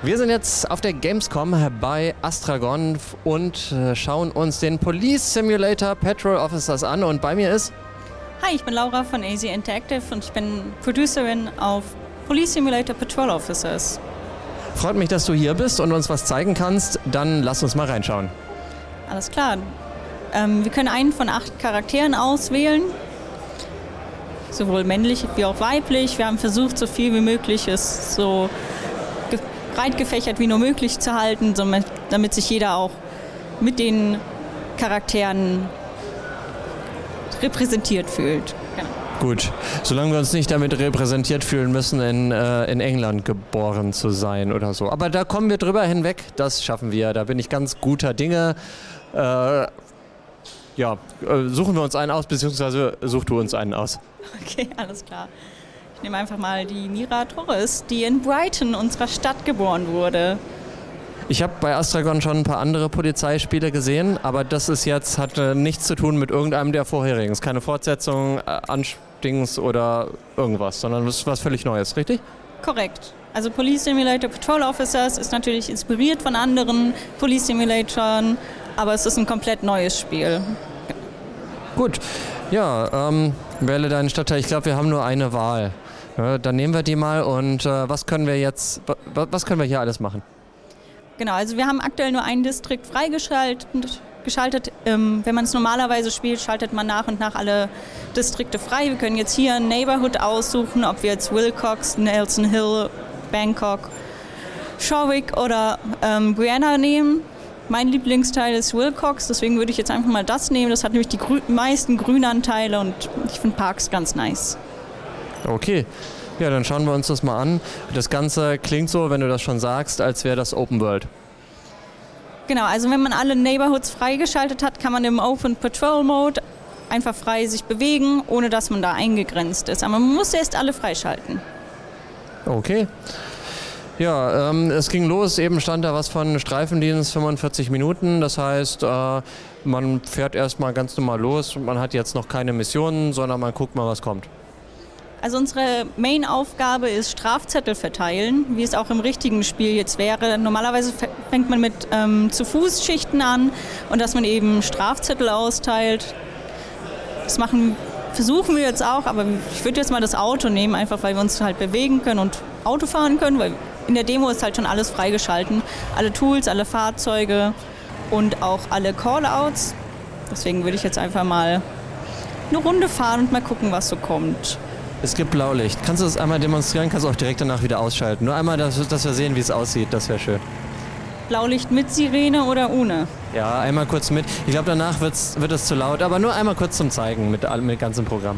Wir sind jetzt auf der Gamescom bei Astragon und schauen uns den Police Simulator Patrol Officers an. Und bei mir ist... Hi, ich bin Laura von AZ Interactive und ich bin Producerin auf Police Simulator Patrol Officers. Freut mich, dass du hier bist und uns was zeigen kannst. Dann lass uns mal reinschauen. Alles klar. Wir können einen von 8 Charakteren auswählen. Sowohl männlich wie auch weiblich. Wir haben versucht, so viel wie möglich es so breit gefächert wie nur möglich zu halten, damit sich jeder auch mit den Charakteren repräsentiert fühlt. Genau. Gut, solange wir uns nicht damit repräsentiert fühlen müssen, in England geboren zu sein oder so. Aber da kommen wir drüber hinweg, das schaffen wir. Da bin ich ganz guter Dinge. Suchen wir uns einen aus, beziehungsweise such du uns einen aus. Okay, alles klar. Ich nehme einfach mal die Mira Torres, die in Brighton, unserer Stadt, geboren wurde. Ich habe bei Astragon schon ein paar andere Polizeispiele gesehen, aber das ist jetzt, hat nichts zu tun mit irgendeinem der vorherigen. Es ist keine Fortsetzung, Anstings oder irgendwas, sondern es ist was völlig Neues, richtig? Korrekt. Also Police Simulator Patrol Officers ist natürlich inspiriert von anderen Police Simulatoren, aber es ist ein komplett neues Spiel. Gut, ja, wähle deinen Stadtteil. Ich glaube, wir haben nur eine Wahl. Ja, dann nehmen wir die mal und was können wir hier alles machen? Genau, also wir haben aktuell nur einen Distrikt freigeschaltet. Wenn man es normalerweise spielt, schaltet man nach und nach alle Distrikte frei. Wir können jetzt hier ein Neighborhood aussuchen, ob wir jetzt Wilcox, Nelson Hill, Bangkok, Showick oder Brianna nehmen. Mein Lieblingsteil ist Wilcox, deswegen würde ich jetzt einfach mal das nehmen. Das hat nämlich die meisten Grünanteile und ich finde Parks ganz nice. Okay, ja, dann schauen wir uns das mal an. Das Ganze klingt so, wenn du das schon sagst, als wäre das Open World. Genau, also wenn man alle Neighborhoods freigeschaltet hat, kann man im Open Patrol Mode einfach frei sich bewegen, ohne dass man da eingegrenzt ist. Aber man muss erst alle freischalten. Okay. Ja, es ging los, eben stand da was von Streifendienst 45 Minuten, das heißt, man fährt erstmal ganz normal los, man hat jetzt noch keine Missionen, sondern man guckt mal, was kommt. Also unsere Main-Aufgabe ist Strafzettel verteilen, wie es auch im richtigen Spiel jetzt wäre. Normalerweise fängt man mit Zu-Fuß-Schichten an und dass man eben Strafzettel austeilt. Das versuchen wir jetzt auch, aber ich würde jetzt mal das Auto nehmen, einfach weil wir uns halt bewegen können und Auto fahren können, weil in der Demo ist halt schon alles freigeschalten. Alle Tools, alle Fahrzeuge und auch alle Callouts. Deswegen würde ich jetzt einfach mal eine Runde fahren und mal gucken, was so kommt. Es gibt Blaulicht. Kannst du das einmal demonstrieren? Kannst du auch direkt danach wieder ausschalten. Nur einmal, dass wir sehen, wie es aussieht. Das wäre schön. Blaulicht mit Sirene oder ohne? Ja, einmal kurz mit. Ich glaube, danach wird es zu laut. Aber nur einmal kurz zum Zeigen mit ganzem Programm.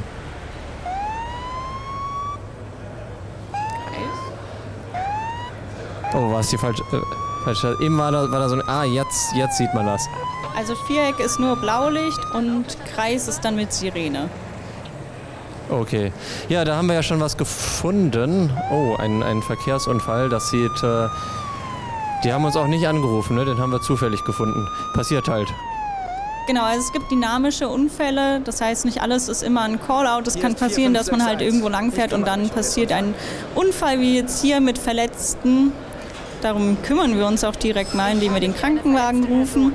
Oh, war es die falsche? Eben war da so ein... Ah, jetzt sieht man das. Also Viereck ist nur Blaulicht und Kreis ist dann mit Sirene. Okay. Ja, da haben wir ja schon was gefunden. Oh, ein Verkehrsunfall. Das sieht... Die haben uns auch nicht angerufen, ne? Den haben wir zufällig gefunden. Passiert halt. Genau, also es gibt dynamische Unfälle. Das heißt, nicht alles ist immer ein Callout. Es kann passieren, dass man halt irgendwo langfährt und dann passiert ein Unfall, wie jetzt hier mit Verletzten. Darum kümmern wir uns auch direkt mal, indem wir den Krankenwagen rufen,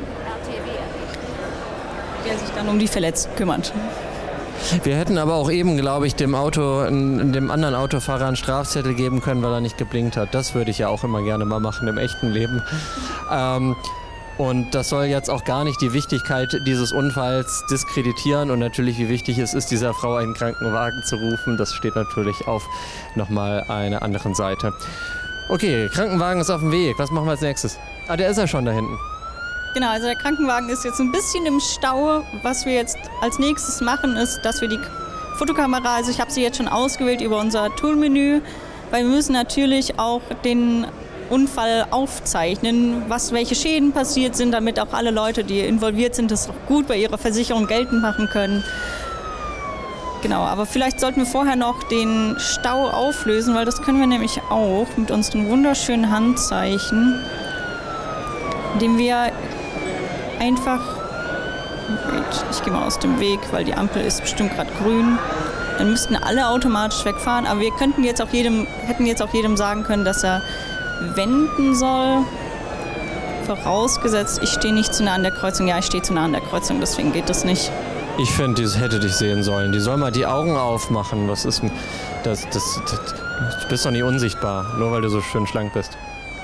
der sich dann um die Verletzten kümmert. Wir hätten aber auch eben, glaube ich, dem anderen Autofahrer einen Strafzettel geben können, weil er nicht geblinkt hat. Das würde ich ja auch immer gerne mal machen im echten Leben. Und das soll jetzt auch gar nicht die Wichtigkeit dieses Unfalls diskreditieren und natürlich, wie wichtig es ist, dieser Frau einen Krankenwagen zu rufen. Das steht natürlich auf nochmal einer anderen Seite. Okay, Krankenwagen ist auf dem Weg. Was machen wir als nächstes? Ah, der ist ja schon da hinten. Genau, also der Krankenwagen ist jetzt ein bisschen im Stau. Was wir jetzt als nächstes machen, ist, dass wir die Fotokamera, also ich habe sie jetzt schon ausgewählt über unser Toolmenü, weil wir müssen natürlich auch den Unfall aufzeichnen, welche Schäden passiert sind, damit auch alle Leute, die involviert sind, das auch gut bei ihrer Versicherung geltend machen können. Genau, aber vielleicht sollten wir vorher noch den Stau auflösen, weil das können wir nämlich auch mit unseren wunderschönen Handzeichen, indem wir einfach... Ich gehe mal aus dem Weg, weil die Ampel ist bestimmt gerade grün. Dann müssten alle automatisch wegfahren, aber wir könnten hätten jetzt auch jedem sagen können, dass er wenden soll. Vorausgesetzt, ich stehe nicht zu nah an der Kreuzung. Ja, ich stehe zu nah an der Kreuzung, deswegen geht das nicht. Ich finde, die hätte dich sehen sollen. Die soll mal die Augen aufmachen. Was ist du bist doch nicht unsichtbar, nur weil du so schön schlank bist.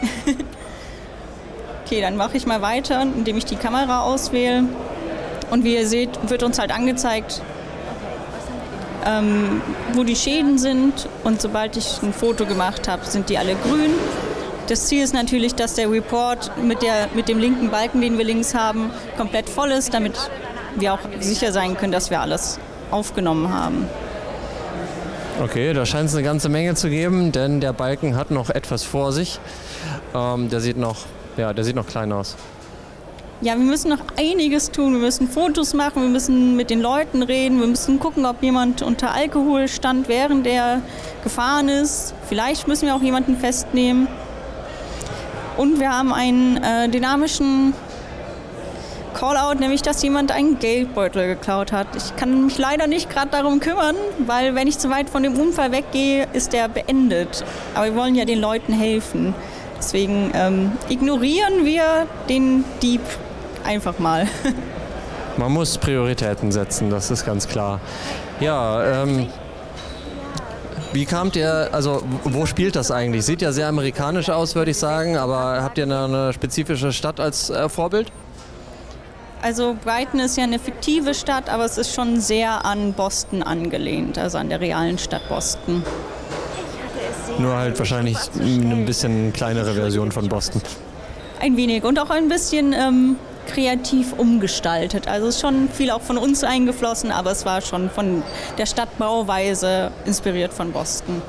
Okay, dann mache ich mal weiter, indem ich die Kamera auswähle. Und wie ihr seht, wird uns halt angezeigt, wo die Schäden sind. Und sobald ich ein Foto gemacht habe, sind die alle grün. Das Ziel ist natürlich, dass der Report mit dem linken Balken, den wir links haben, komplett voll ist, damit wir auch sicher sein können, dass wir alles aufgenommen haben. Okay, da scheint es eine ganze Menge zu geben, denn der Balken hat noch etwas vor sich. Der sieht noch klein aus. Ja, wir müssen noch einiges tun. Wir müssen Fotos machen, wir müssen mit den Leuten reden, wir müssen gucken, ob jemand unter Alkohol stand, während er gefahren ist. Vielleicht müssen wir auch jemanden festnehmen. Und wir haben einen dynamischen Call-out, nämlich dass jemand einen Geldbeutel geklaut hat. Ich kann mich leider nicht gerade darum kümmern, weil wenn ich zu weit von dem Unfall weggehe, ist der beendet. Aber wir wollen ja den Leuten helfen. Deswegen ignorieren wir den Dieb einfach mal. Man muss Prioritäten setzen, das ist ganz klar. Ja, wie kamt ihr, also wo spielt das eigentlich? Sieht ja sehr amerikanisch aus, würde ich sagen, aber habt ihr eine spezifische Stadt als Vorbild? Also Brighton ist ja eine fiktive Stadt, aber es ist schon sehr an Boston angelehnt, also an der realen Stadt Boston. Nur halt wahrscheinlich eine bisschen kleinere Version von Boston. Ein wenig und auch ein bisschen kreativ umgestaltet. Also es ist schon viel auch von uns eingeflossen, aber es war schon von der Stadtbauweise inspiriert von Boston.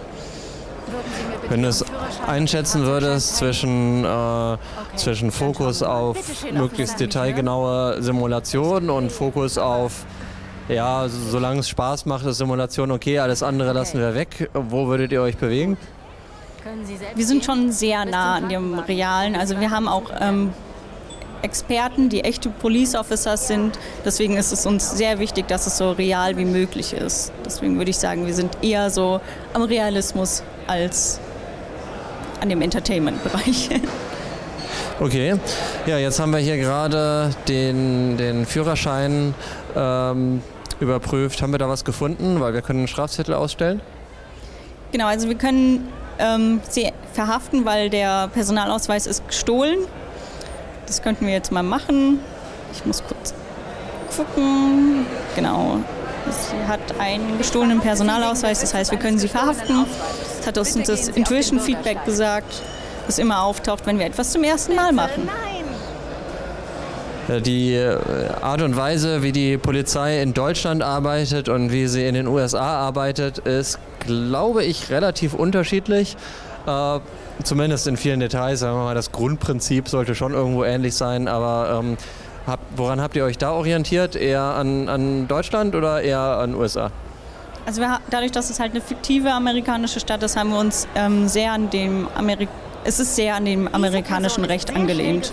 Wenn du es einschätzen würdest zwischen Fokus auf möglichst detailgenaue Simulation und Fokus auf, ja, solange es Spaß macht, ist Simulation okay, alles andere lassen wir weg. Wo würdet ihr euch bewegen? Wir sind schon sehr nah an dem Realen. Also wir haben auch Experten, die echte Police Officers sind. Deswegen ist es uns sehr wichtig, dass es so real wie möglich ist. Deswegen würde ich sagen, wir sind eher so am Realismus als an dem Entertainment-Bereich. Okay, ja, jetzt haben wir hier gerade den Führerschein überprüft. Haben wir da was gefunden? Weil wir können einen Strafzettel ausstellen. Genau, also wir können sie verhaften, weil der Personalausweis ist gestohlen. Das könnten wir jetzt mal machen. Ich muss kurz gucken. Genau. Sie hat einen gestohlenen Personalausweis, das heißt, wir können sie verhaften. Das hat uns das Intuition-Feedback gesagt, das immer auftaucht, wenn wir etwas zum ersten Mal machen. Die Art und Weise, wie die Polizei in Deutschland arbeitet und wie sie in den USA arbeitet, ist, glaube ich, relativ unterschiedlich. Zumindest in vielen Details. Sagen wir mal, das Grundprinzip sollte schon irgendwo ähnlich sein, aber woran habt ihr euch da orientiert? Eher an Deutschland oder eher an USA? Also dadurch, dass es halt eine fiktive amerikanische Stadt ist, haben wir uns sehr an dem amerikanischen Recht angelehnt.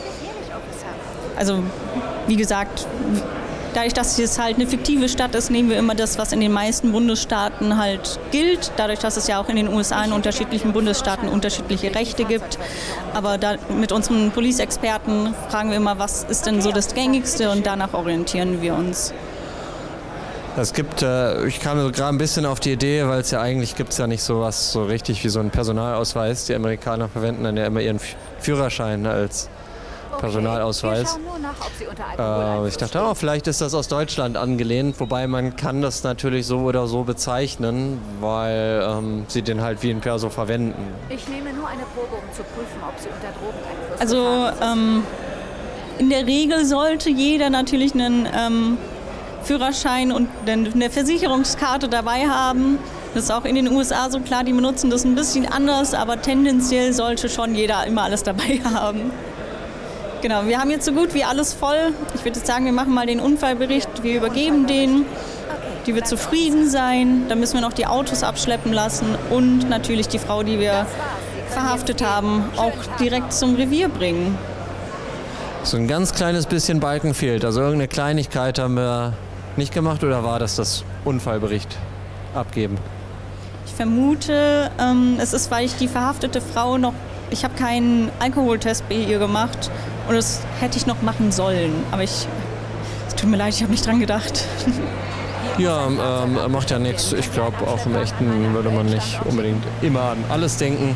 Also wie gesagt, dadurch, dass es halt eine fiktive Stadt ist, nehmen wir immer das, was in den meisten Bundesstaaten halt gilt. Dadurch, dass es ja auch in den USA in unterschiedlichen Bundesstaaten unterschiedliche Rechte gibt. Aber mit unseren Police-Experten fragen wir immer, was ist denn so das Gängigste, und danach orientieren wir uns. Es gibt, ich kam so gerade ein bisschen auf die Idee, weil es ja eigentlich gibt es ja nicht sowas so richtig wie so einen Personalausweis. Die Amerikaner verwenden dann ja immer ihren Führerschein als Personalausweis. Ich dachte, vielleicht ist das aus Deutschland angelehnt, wobei man kann das natürlich so oder so bezeichnen, weil sie den halt wie ein Perso verwenden. Ich nehme nur eine Probe, um zu prüfen, ob sie unter Drogeneinfluss Also in der Regel sollte jeder natürlich einen Führerschein und eine Versicherungskarte dabei haben. Das ist auch in den USA so, klar, die benutzen das ein bisschen anders, aber tendenziell sollte schon jeder immer alles dabei haben. Genau, wir haben jetzt so gut wie alles voll. Ich würde jetzt sagen, wir machen mal den Unfallbericht, wir übergeben den. Die wird zufrieden sein. Dann müssen wir noch die Autos abschleppen lassen und natürlich die Frau, die wir verhaftet haben, auch direkt zum Revier bringen. So ein ganz kleines bisschen Balken fehlt. Also irgendeine Kleinigkeit haben wir nicht gemacht, oder war das Unfallbericht abgeben? Ich vermute, es ist, weil ich die verhaftete Frau noch ich habe keinen Alkoholtest bei ihr gemacht und das hätte ich noch machen sollen. Aber es tut mir leid, ich habe nicht dran gedacht. Ja, macht ja nichts. Ich glaube, auch im Echten würde man nicht unbedingt immer an alles denken.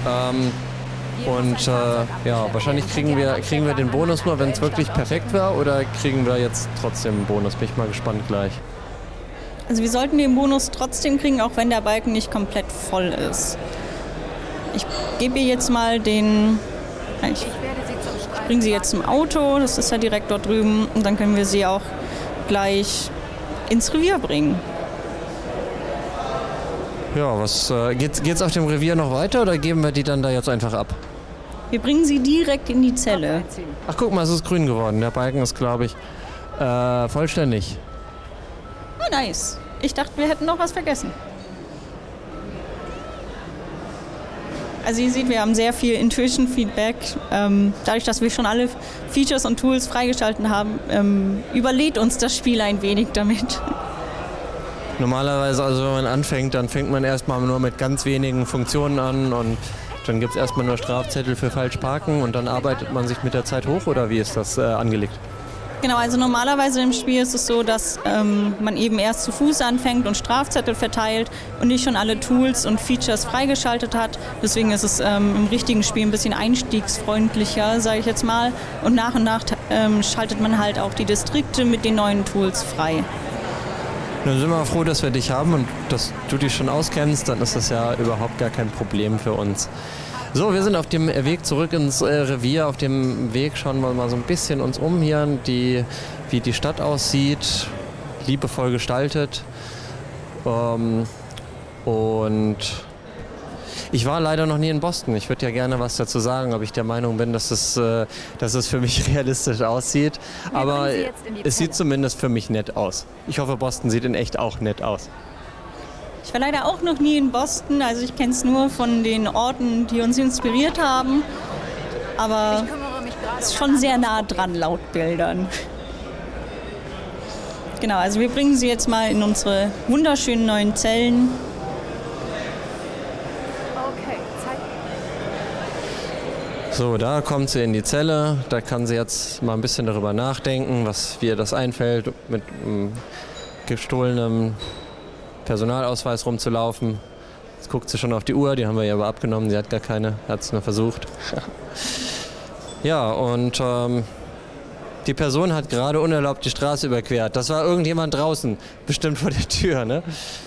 Ja, wahrscheinlich kriegen wir den Bonus nur, wenn es wirklich perfekt war, oder kriegen wir jetzt trotzdem einen Bonus? Bin ich mal gespannt gleich. Also wir sollten den Bonus trotzdem kriegen, auch wenn der Balken nicht komplett voll ist. Ich gebe ihr jetzt mal den... Ich bringe sie jetzt zum Auto, das ist ja direkt dort drüben, und dann können wir sie auch gleich ins Revier bringen. Ja, geht's auf dem Revier noch weiter oder geben wir die dann da jetzt einfach ab? Wir bringen sie direkt in die Zelle. Ach, guck mal, es ist grün geworden. Der Balken ist, glaube ich, vollständig. Oh, nice. Ich dachte, wir hätten noch was vergessen. Also ihr seht, wir haben sehr viel Intuition-Feedback. Dadurch, dass wir schon alle Features und Tools freigeschaltet haben, überlädt uns das Spiel ein wenig damit. Normalerweise, also wenn man anfängt, dann fängt man erstmal nur mit ganz wenigen Funktionen an und dann gibt es erstmal nur Strafzettel für falsch parken und dann arbeitet man sich mit der Zeit hoch, oder wie ist das angelegt? Genau, also normalerweise im Spiel ist es so, dass man eben erst zu Fuß anfängt und Strafzettel verteilt und nicht schon alle Tools und Features freigeschaltet hat. Deswegen ist es im richtigen Spiel ein bisschen einstiegsfreundlicher, sage ich jetzt mal. Und nach schaltet man halt auch die Distrikte mit den neuen Tools frei. Dann sind wir froh, dass wir dich haben und dass du dich schon auskennst, dann ist das ja überhaupt gar kein Problem für uns. So, wir sind auf dem Weg zurück ins Revier. Auf dem Weg schauen wir mal so ein bisschen uns um hier, wie die Stadt aussieht, liebevoll gestaltet. Und ich war leider noch nie in Boston. Ich würde ja gerne was dazu sagen, ob ich der Meinung bin, dass es für mich realistisch aussieht. Aber es sieht zumindest für mich nett aus. Ich hoffe, Boston sieht in echt auch nett aus. Ich war leider auch noch nie in Boston, also ich kenne es nur von den Orten, die uns inspiriert haben. Aber es ist schon sehr nah dran, laut Bildern. Genau, also wir bringen sie jetzt mal in unsere wunderschönen neuen Zellen. So, da kommt sie in die Zelle. Da kann sie jetzt mal ein bisschen darüber nachdenken, wie ihr das einfällt, mit gestohlenem Personalausweis rumzulaufen. Jetzt guckt sie schon auf die Uhr, die haben wir ihr aber abgenommen, sie hat gar keine, hat es nur versucht. Ja, und die Person hat gerade unerlaubt die Straße überquert. Das war irgendjemand draußen, bestimmt vor der Tür. Ne?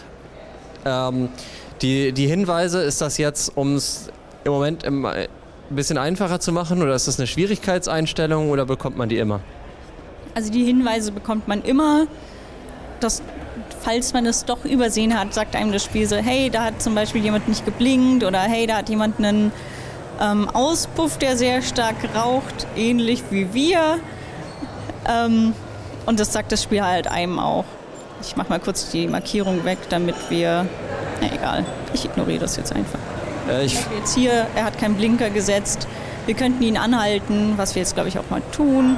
Die Hinweise, ist das jetzt, um es im Moment ein bisschen einfacher zu machen, oder ist das eine Schwierigkeitseinstellung, oder bekommt man die immer? Also die Hinweise bekommt man immer. Falls man es doch übersehen hat, sagt einem das Spiel so, hey, da hat zum Beispiel jemand nicht geblinkt, oder hey, da hat jemand einen Auspuff, der sehr stark raucht, ähnlich wie wir. Und das sagt das Spiel halt einem auch. Ich mache mal kurz die Markierung weg, damit wir... egal, ich ignoriere das jetzt einfach. Jetzt hier, er hat keinen Blinker gesetzt. Wir könnten ihn anhalten, was wir jetzt, glaube ich, auch mal tun.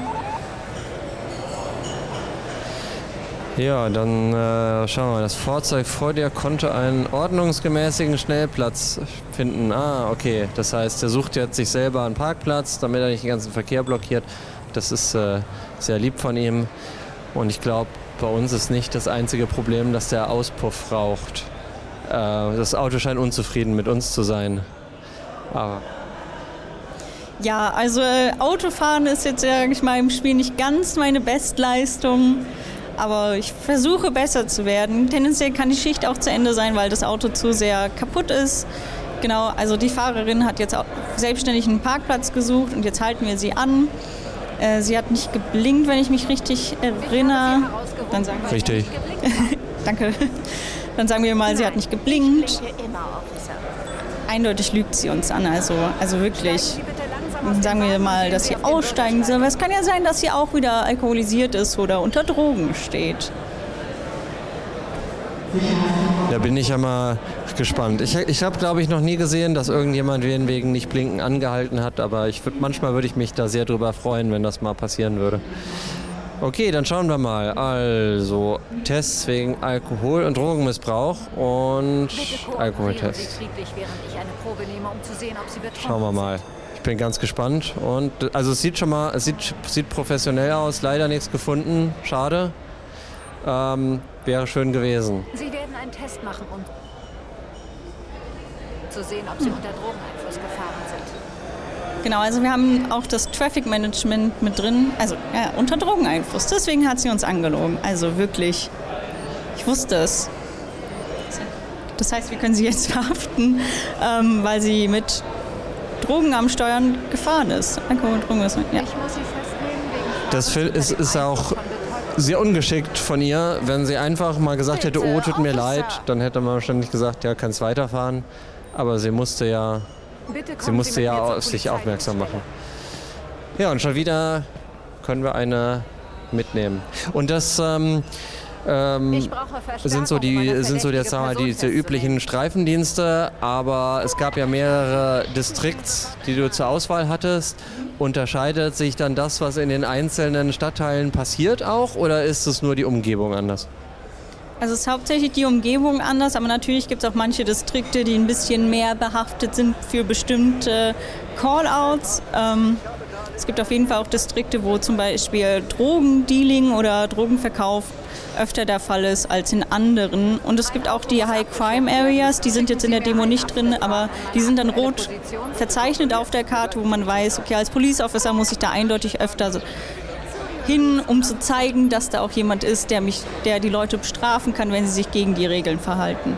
Ja, dann schauen wir mal. Das Fahrzeug vor dir konnte einen ordnungsgemäßen Schnellplatz finden. Ah, okay. Das heißt, er sucht jetzt sich selber einen Parkplatz, damit er nicht den ganzen Verkehr blockiert. Das ist sehr lieb von ihm. Und ich glaube, bei uns ist nicht das einzige Problem, dass der Auspuff raucht. Das Auto scheint unzufrieden mit uns zu sein. Aber ja, also Autofahren ist jetzt, sag ich mal, im Spiel nicht ganz meine Bestleistung. Aber ich versuche besser zu werden. Tendenziell kann die Schicht auch zu Ende sein, weil das Auto zu sehr kaputt ist. Genau, also die Fahrerin hat jetzt auch selbstständig einen Parkplatz gesucht und jetzt halten wir sie an. Sie hat nicht geblinkt, wenn ich mich richtig erinnere. Dann sagen wir, richtig. Danke. Dann sagen wir mal, sie hat nicht geblinkt. Eindeutig lügt sie uns an, also wirklich. Dann sagen wir mal, dass sie aussteigen soll. Aber es kann ja sein, dass sie auch wieder alkoholisiert ist oder unter Drogen steht. Da bin ich ja mal gespannt. Ich habe, glaube ich, noch nie gesehen, dass irgendjemand wen wegen nicht blinken angehalten hat, aber manchmal würde ich mich da sehr drüber freuen, wenn das mal passieren würde. Okay, dann schauen wir mal. Also, Tests wegen Alkohol- und Drogenmissbrauch und Alkoholtest. Schauen wir mal. Ich bin ganz gespannt. Und also es sieht schon mal, es sieht professionell aus. Leider nichts gefunden. Schade. Wäre schön gewesen. Sie werden einen Test machen, um zu sehen, ob Sie unter Drogeneinfluss gefahren sind. Genau, also wir haben auch das Traffic Management mit drin, also ja, unter Drogeneinfluss. Deswegen hat sie uns angelogen. Also wirklich, ich wusste es. Das heißt, wir können sie jetzt verhaften, weil sie mit Drogen am Steuern gefahren ist. Alkohol und Drogen, ja. Ich muss Sie festnehmen wegen Das ist auch sehr ungeschickt von ihr. Wenn sie einfach mal gesagt hätte, oh, tut mir leid, dann hätte man wahrscheinlich gesagt, ja, kannst weiterfahren. Aber sie musste ja auf sich aufmerksam machen. Ja, und schon wieder können wir eine mitnehmen. Und das sind so jetzt sagen wir mal diese üblichen Streifendienste, aber es gab ja mehrere Distrikts, die du zur Auswahl hattest. Unterscheidet sich dann das, was in den einzelnen Stadtteilen passiert auch, oder ist es nur die Umgebung anders? Also es ist hauptsächlich die Umgebung anders, aber natürlich gibt es auch manche Distrikte, die ein bisschen mehr behaftet sind für bestimmte Call-outs. Es gibt auf jeden Fall auch Distrikte, wo zum Beispiel Drogendealing oder Drogenverkauf öfter der Fall ist als in anderen. Und es gibt auch die High-Crime-Areas, die sind jetzt in der Demo nicht drin, aber die sind dann rot verzeichnet auf der Karte, wo man weiß, okay, als Police Officer muss ich da eindeutig öfter hin, um zu zeigen, dass da auch jemand ist, der die Leute bestrafen kann, wenn sie sich gegen die Regeln verhalten.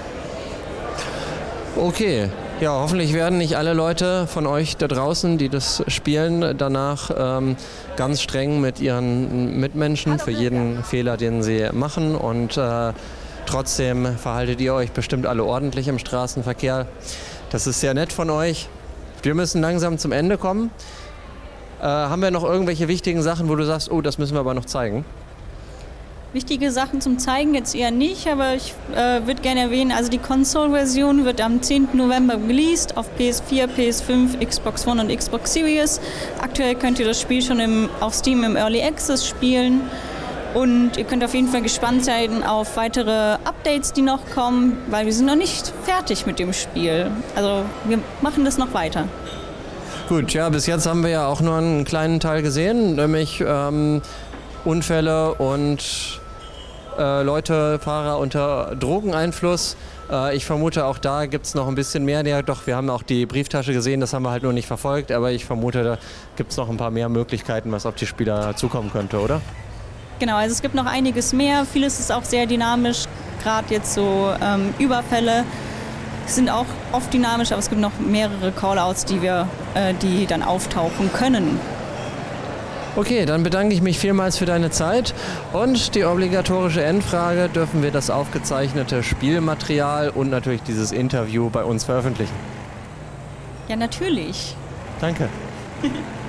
Okay, ja, hoffentlich werden nicht alle Leute von euch da draußen, die das spielen, danach ganz streng mit ihren Mitmenschen für jeden Fehler, den sie machen. Und trotzdem verhaltet ihr euch bestimmt alle ordentlich im Straßenverkehr. Das ist sehr nett von euch. Wir müssen langsam zum Ende kommen. Haben wir noch irgendwelche wichtigen Sachen, wo du sagst, oh, das müssen wir aber noch zeigen? Wichtige Sachen zum Zeigen jetzt eher nicht, aber ich würde gerne erwähnen, also die Console-Version wird am 10. November released auf PS4, PS5, Xbox One und Xbox Series. Aktuell könnt ihr das Spiel schon auf Steam im Early Access spielen und ihr könnt auf jeden Fall gespannt sein auf weitere Updates, die noch kommen, weil wir sind noch nicht fertig mit dem Spiel. Also wir machen das noch weiter. Gut, ja, bis jetzt haben wir ja auch nur einen kleinen Teil gesehen, nämlich Unfälle und Fahrer unter Drogeneinfluss. Ich vermute, auch da gibt es noch ein bisschen mehr. Ja, doch, wir haben auch die Brieftasche gesehen, das haben wir halt nur nicht verfolgt, aber ich vermute, da gibt es noch ein paar mehr Möglichkeiten, was auf die Spieler zukommen könnte, oder? Genau, also es gibt noch einiges mehr. Vieles ist auch sehr dynamisch, gerade jetzt so Überfälle sind auch oft dynamisch, aber es gibt noch mehrere Callouts, die dann auftauchen können. Okay, dann bedanke ich mich vielmals für deine Zeit und die obligatorische Endfrage: Dürfen wir das aufgezeichnete Spielmaterial und natürlich dieses Interview bei uns veröffentlichen? Ja, natürlich. Danke.